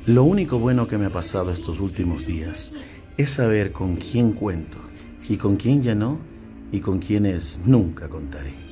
Lo único bueno que me ha pasado estos últimos días es saber con quién cuento y con quién ya no y con quienes nunca contaré.